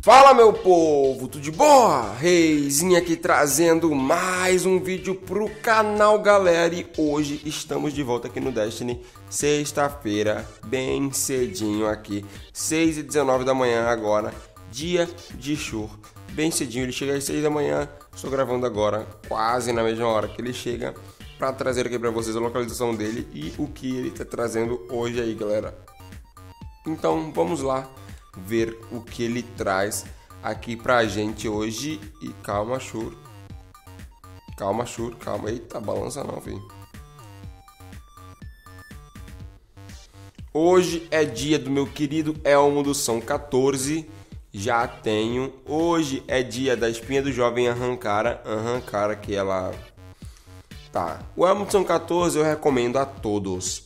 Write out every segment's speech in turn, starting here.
Fala, meu povo, tudo de boa? Reizinho aqui trazendo mais um vídeo pro canal, galera. E hoje estamos de volta aqui no Destiny, sexta-feira, bem cedinho aqui, 6h19 da manhã agora, dia de Shur. Bem cedinho, ele chega às 6 da manhã, estou gravando agora, quase na mesma hora que ele chega, para trazer aqui para vocês a localização dele e o que ele tá trazendo hoje aí, galera. Então, vamos lá ver o que ele traz aqui pra gente hoje. E calma, Shur. Calma, Shur, calma. Eita, balança não, filho. Hoje é dia do meu querido Elmo do São 14. Já tenho. Hoje é dia da espinha do jovem Arrancara, que ela... Tá. O Elmo do São 14 eu recomendo a todos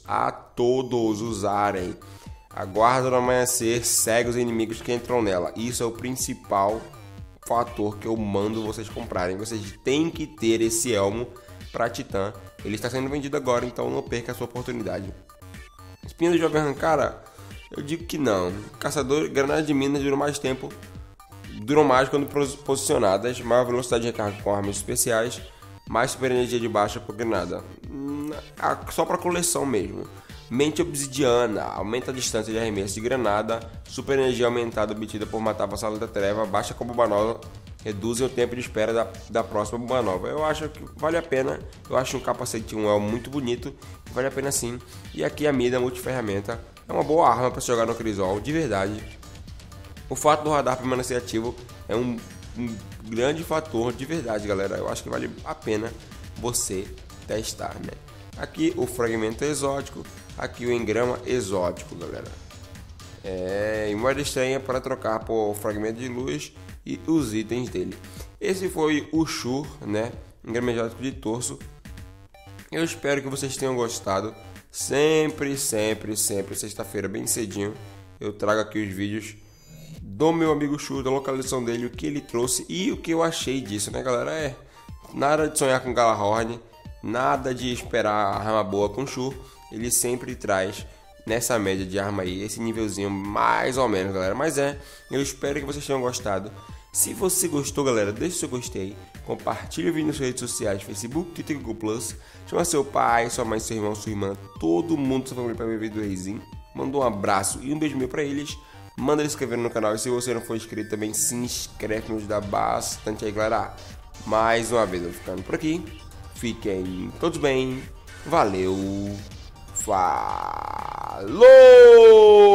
usarem. A guarda do amanhecer segue os inimigos que entram nela. Isso é o principal fator que eu mando vocês comprarem. Vocês têm que ter esse elmo para Titã. Ele está sendo vendido agora, então não perca a sua oportunidade. Espinha do jovem Arrancara, eu digo que não. Caçador, granadas de minas duram mais tempo. Duram mais quando posicionadas. Maior velocidade de recarga com armas especiais. Mais super energia de baixa por granada. Só para coleção mesmo. Mente obsidiana, aumenta a distância de arremesso de granada, super energia aumentada obtida por matar vassalo da treva, baixa com bomba nova, reduzem o tempo de espera da próxima bomba nova. Eu acho que vale a pena, eu acho um capacete muito bonito, vale a pena sim. E aqui a Mida multiferramenta é uma boa arma para se jogar no Crisol, de verdade. O fato do radar permanecer ativo é um grande fator de verdade, galera. Eu acho que vale a pena você testar, né? Aqui o fragmento exótico, aqui o engrama exótico, galera. E moeda estranha para trocar por fragmento de luz e os itens dele. Esse foi o Shur, né? Engrama exótico de torso. Eu espero que vocês tenham gostado. Sempre, sexta-feira, bem cedinho, eu trago aqui os vídeos do meu amigo Shur, da localização dele, o que ele trouxe e o que eu achei disso, né, galera? Nada de sonhar com Galahorn. Nada de esperar arma boa com Shur, ele sempre traz nessa média de arma aí, esse nívelzinho mais ou menos, galera. Mas eu espero que vocês tenham gostado. Se você gostou, galera, deixa o seu gostei, compartilhe o vídeo nas suas redes sociais, Facebook, Twitter e Google+, chama seu pai, sua mãe, seu irmão, sua irmã, todo mundo, sua família para ver o vídeo do Reizinho. Manda um abraço e um beijo meu para eles. Manda eles se inscrever no canal e se você não for inscrito também, se inscreve, nos dá bastante aí, galera. Mais uma vez eu vou ficando por aqui. Fiquem todos bem. Valeu. Falou!